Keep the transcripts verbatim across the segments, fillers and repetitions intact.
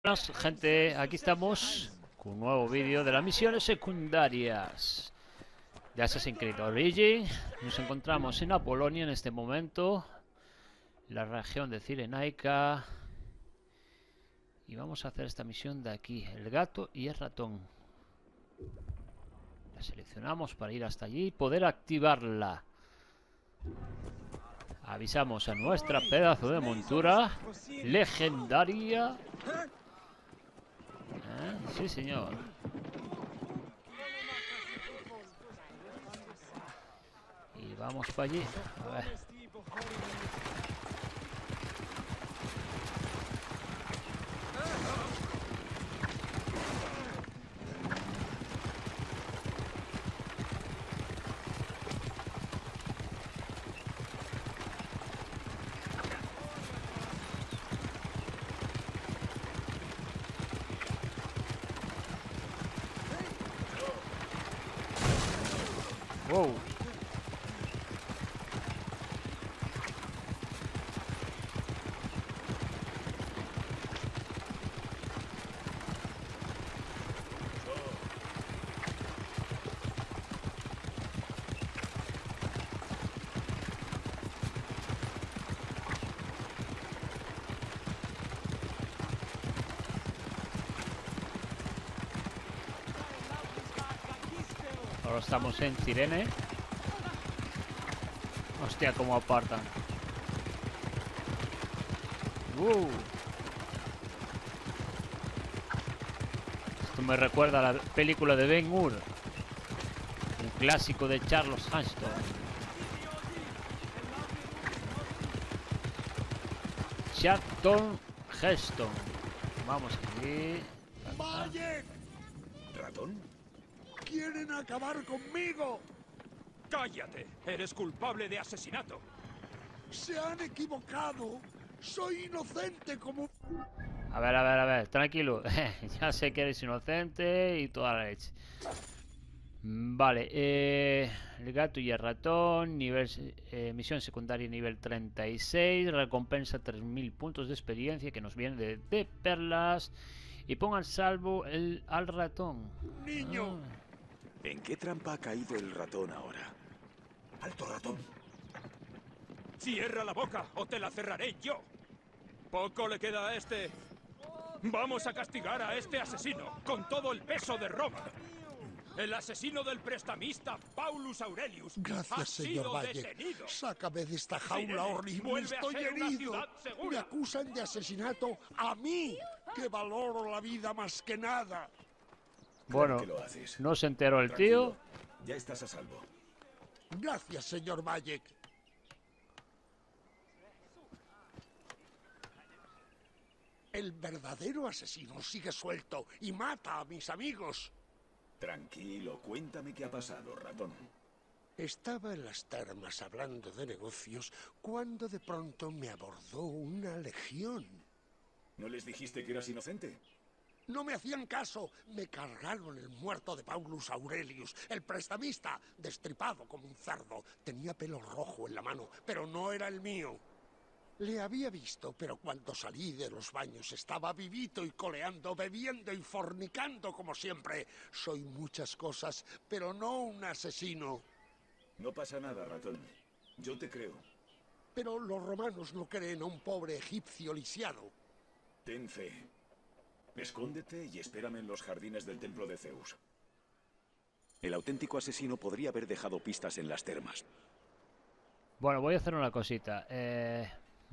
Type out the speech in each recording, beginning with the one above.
Buenas, gente, aquí estamos con un nuevo vídeo de las misiones secundarias de Assassin's Creed Origin. Nos encontramos en Apolonia en este momento, la región de Cirenaica, y vamos a hacer esta misión de aquí, el gato y el ratón. La seleccionamos para ir hasta allí y poder activarla. Avisamos a nuestra pedazo de montura legendaria. ¿Eh? Sí, señor. Y vamos para allí. A ver. Wow. Ahora estamos en Cirene. Hostia, cómo apartan. Uh. Esto me recuerda a la película de Ben Hur, un clásico de Charles Heston. Charlton Heston. Vamos aquí. ¡Valle! ¿Ratón? ¡Quieren acabar conmigo! ¡Cállate! Eres culpable de asesinato. ¡Se han equivocado! ¡Soy inocente como... A ver, a ver, a ver, tranquilo. Ya sé que eres inocente y toda la leche. Vale, eh, el gato y el ratón, nivel, eh, misión secundaria nivel treinta y seis, recompensa tres mil puntos de experiencia que nos viene de, de perlas. Y pongan salvo el, al ratón. ¡Niño! Ah. ¿En qué trampa ha caído el ratón ahora? ¡Alto, ratón! ¡Cierra la boca o te la cerraré yo! Poco le queda a este. Vamos a castigar a este asesino con todo el peso de Roma. El asesino del prestamista Paulus Aurelius Gracias, ha señor sido Valle. detenido. Sácame de esta jaula Cirene, horrible. vuelve a Estoy ser una herido. ciudad segura. Me acusan de asesinato a mí, que valoro la vida más que nada. Bueno, Claro que lo haces. no se enteró el Tranquilo, tío. ya estás a salvo. Gracias, señor Valle. El verdadero asesino sigue suelto y mata a mis amigos. Tranquilo, cuéntame qué ha pasado, ratón. Estaba en las termas hablando de negocios cuando de pronto me abordó una legión. ¿No les dijiste que eras inocente? No me hacían caso. Me cargaron el muerto de Paulus Aurelius, el prestamista, destripado como un cerdo. Tenía pelo rojo en la mano, pero no era el mío. Le había visto, pero cuando salí de los baños estaba vivito y coleando, bebiendo y fornicando como siempre. Soy muchas cosas, pero no un asesino. No pasa nada, ratón. Yo te creo. Pero los romanos no creen a un pobre egipcio lisiado. Ten fe. Escóndete y espérame en los jardines del templo de Zeus. El auténtico asesino podría haber dejado pistas en las termas. Bueno, voy a hacer una cosita. Eh...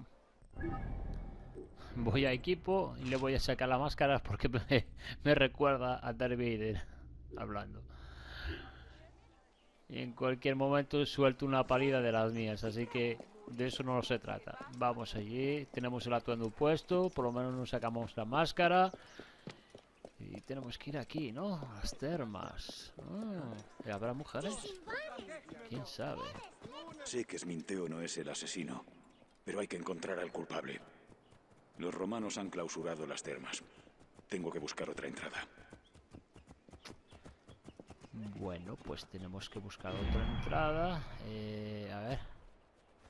Voy a equipo y le voy a sacar la máscara porque me, me recuerda a Darth Vader hablando. Y en cualquier momento suelto una pálida de las mías, así que de eso no se trata. Vamos allí, tenemos el atuendo puesto, por lo menos nos sacamos la máscara. Y tenemos que ir aquí, ¿no? A las termas. Ah, ¿habrá mujeres? ¿Quién sabe? Sé que Esminteo no es el asesino, pero hay que encontrar al culpable. Los romanos han clausurado las termas. Tengo que buscar otra entrada. Bueno, pues tenemos que buscar otra entrada. Eh, a ver.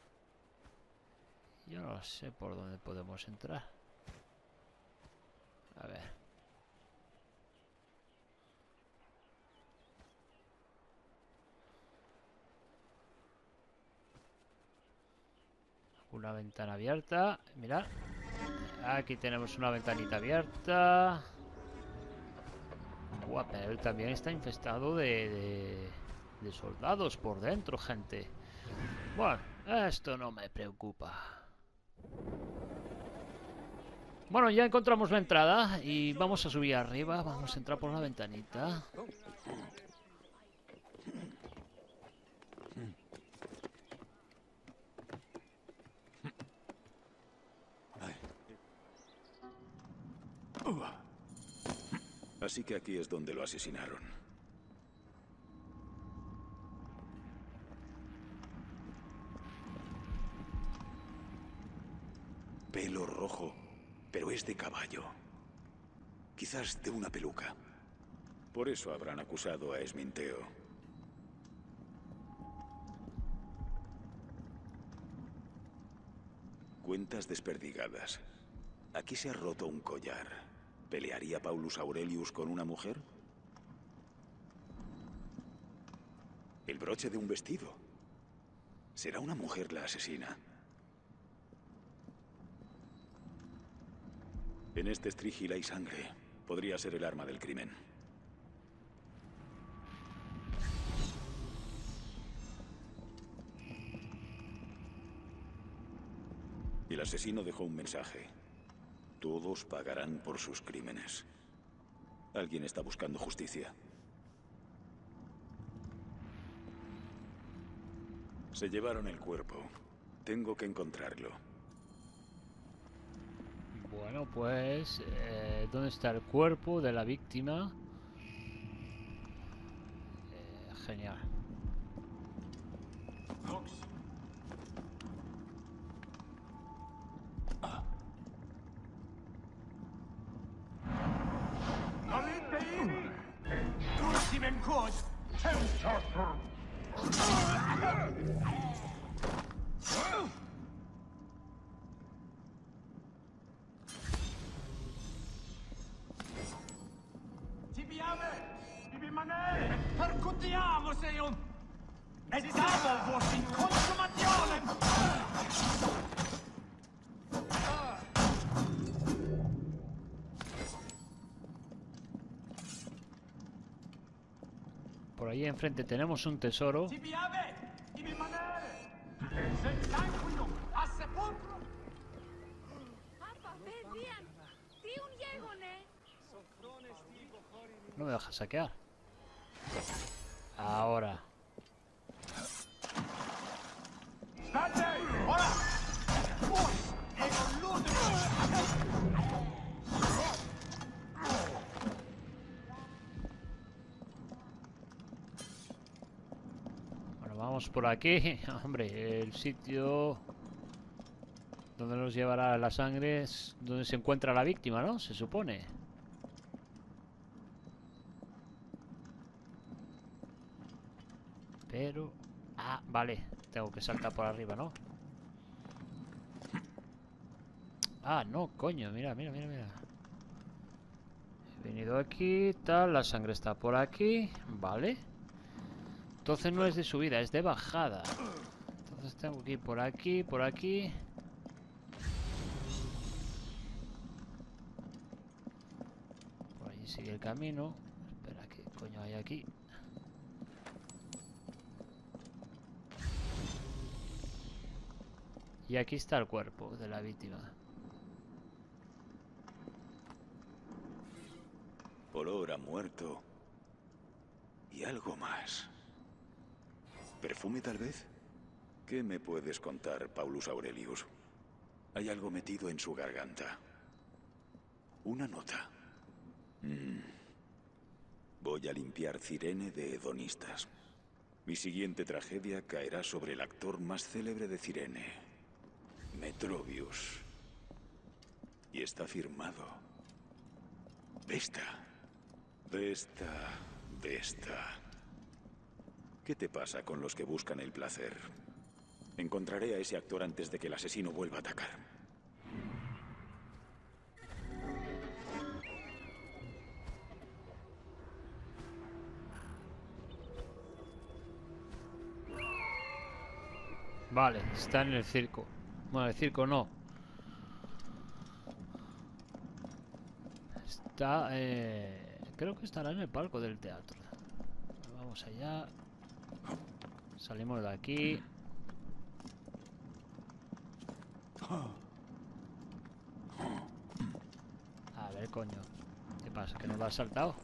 Yo no sé por dónde podemos entrar. A ver. Una ventana abierta. Mirad. Aquí tenemos una ventanita abierta. Buah, pero él también está infestado de, de, de soldados por dentro, gente. Bueno, esto no me preocupa. Bueno, ya encontramos la entrada y vamos a subir arriba. Vamos a entrar por la ventanita. Así que aquí es donde lo asesinaron. Pelo rojo, pero es de caballo. Quizás de una peluca. Por eso habrán acusado a Esminteo. Cuentas desperdigadas. Aquí se ha roto un collar. ¿Pelearía Paulus Aurelius con una mujer? El broche de un vestido. ¿Será una mujer la asesina? En este estrígil hay sangre. Podría ser el arma del crimen. El asesino dejó un mensaje. Todos pagarán por sus crímenes. Alguien está buscando justicia. Se llevaron el cuerpo. Tengo que encontrarlo. Bueno, pues... Eh, ¿dónde está el cuerpo de la víctima? Eh, genial. Por ahí enfrente tenemos un tesoro. No me deja saquear. Ahora. Bueno, vamos por aquí. Hombre, el sitio donde nos llevará la sangre es donde se encuentra la víctima, ¿no? Se supone. Pero... Ah, vale. Tengo que saltar por arriba, ¿no? Ah, no, coño. Mira, mira, mira, mira. He venido aquí, tal. La sangre está por aquí. Vale. Entonces no es de subida, es de bajada. Entonces tengo que ir por aquí, por aquí. Por allí sigue el camino. Espera, ¿qué coño hay aquí? Y aquí está el cuerpo de la víctima. Olor a muerto. Y algo más. ¿Perfume tal vez? ¿Qué me puedes contar, Paulus Aurelius? Hay algo metido en su garganta. Una nota. Mm. Voy a limpiar Cirene de hedonistas. Mi siguiente tragedia caerá sobre el actor más célebre de Cirene, Metrobius. Y está firmado. Vesta. Vesta. Vesta. ¿Qué te pasa con los que buscan el placer? Encontraré a ese actor antes de que el asesino vuelva a atacar. Vale, está en el circo. Bueno, el circo no. Está... Eh, creo que estará en el palco del teatro. Vamos allá. Salimos de aquí. A ver, coño. ¿Qué pasa? ¿Que no lo has saltado?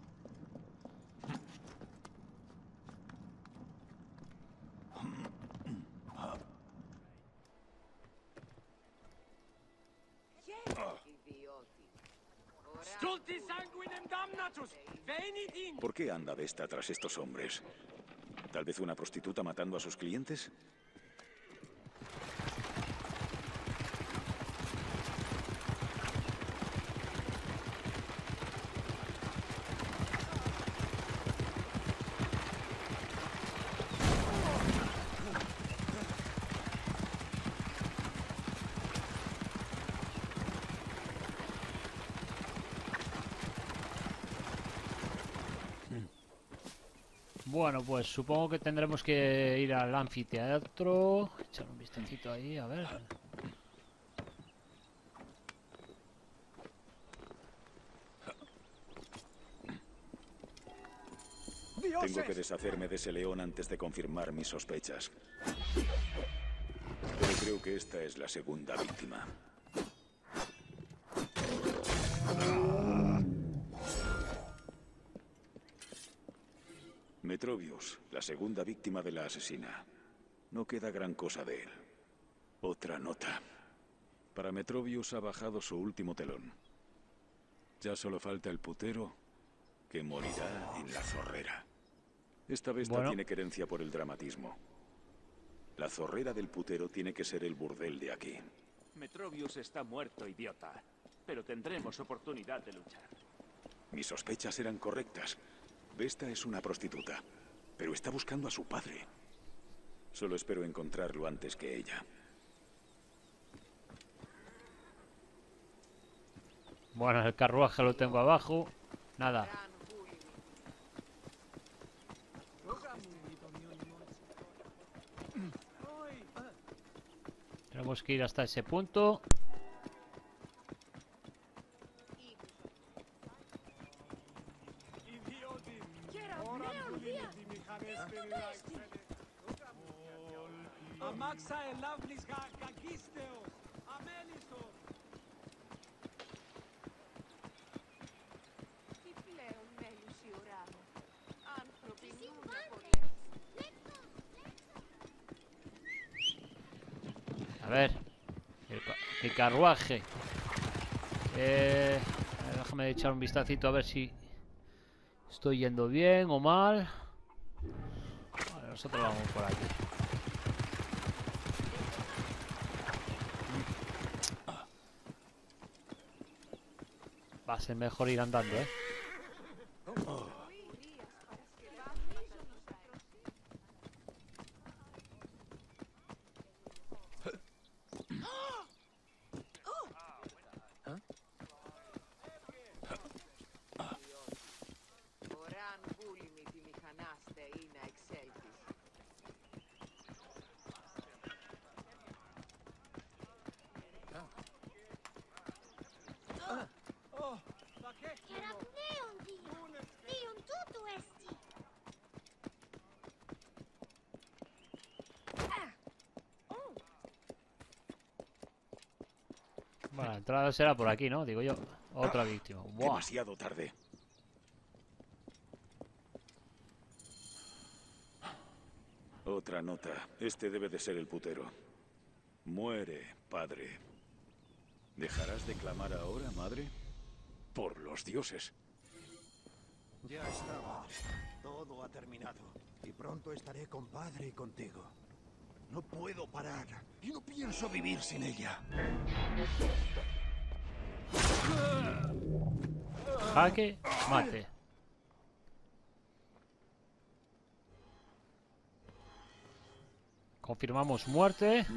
¿Por qué anda Vesta tras estos hombres? ¿Tal vez una prostituta matando a sus clientes? Bueno, pues supongo que tendremos que ir al anfiteatro. Echar un vistacito ahí, a ver. Tengo que deshacerme de ese león antes de confirmar mis sospechas. Pero creo que esta es la segunda víctima. Metrovius, la segunda víctima de la asesina. No queda gran cosa de él. Otra nota. Para Metrovius ha bajado su último telón. Ya solo falta el putero, que morirá en la zorrera. Esta Vesta Bueno. tiene querencia por el dramatismo. La zorrera del putero tiene que ser el burdel de aquí. Metrovius está muerto, idiota. Pero tendremos oportunidad de luchar. Mis sospechas eran correctas. Vesta es una prostituta, pero está buscando a su padre. Solo espero encontrarlo antes que ella. Bueno, el carruaje lo tengo abajo. Nada. Tenemos que ir hasta ese punto. A ver, el, ca- el carruaje. Eh, déjame echar un vistacito a ver si estoy yendo bien o mal. Vale, nosotros vamos por aquí. Va a ser mejor ir andando, ¿eh? Bueno, la entrada será por aquí, ¿no? Digo yo. Otra víctima. Buah. Demasiado tarde. Otra nota. Este debe de ser el putero. Muere, padre. ¿Dejarás de clamar ahora, madre? Por los dioses. Ya está, madre. Todo ha terminado. Y pronto estaré con padre y contigo. No puedo parar. Y no pienso vivir sin ella. Jaque, mate. Confirmamos muerte.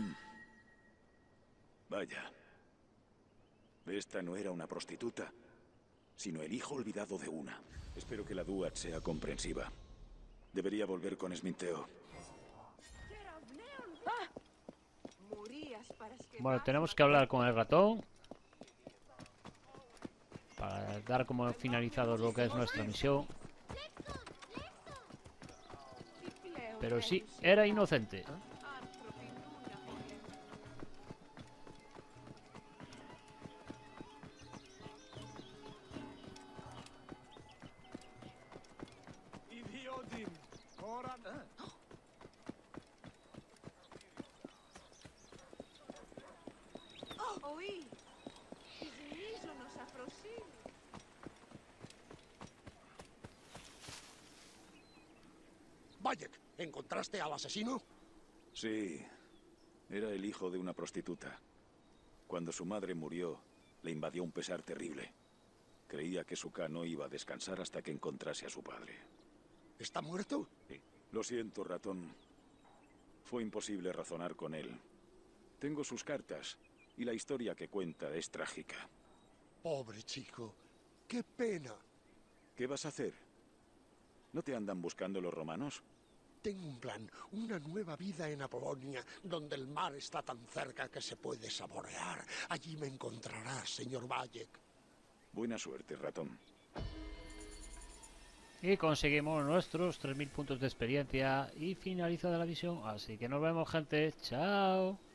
Vaya. Esta no era una prostituta, sino el hijo olvidado de una. Espero que la Duat sea comprensiva. Debería volver con Sminteo. Bueno, tenemos que hablar con el ratón para dar como finalizado lo que es nuestra misión. Pero sí, era inocente. Bayek, ¿encontraste al asesino? Sí, era el hijo de una prostituta. Cuando su madre murió, le invadió un pesar terrible. Creía que Suka no iba a descansar hasta que encontrase a su padre. ¿Está muerto? Sí. Lo siento, ratón. Fue imposible razonar con él. Tengo sus cartas, y la historia que cuenta es trágica. Pobre chico, qué pena. ¿Qué vas a hacer? ¿No te andan buscando los romanos? Tengo un plan, una nueva vida en Apolonia, donde el mar está tan cerca que se puede saborear. Allí me encontrarás, señor Bayek. Buena suerte, ratón. Y conseguimos nuestros tres mil puntos de experiencia y finalizada la misión. Así que nos vemos, gente. Chao.